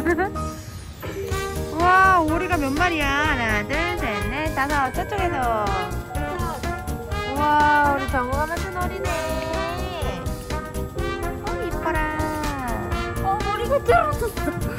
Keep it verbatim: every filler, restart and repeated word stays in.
우와, 오리가 몇 마리야? 하나, 둘, 셋, 넷, 다섯. 저쪽에서. 우와, 우리 정우가 만든 오리네. 어, 이뻐라. 어, 머리가 떨어졌어.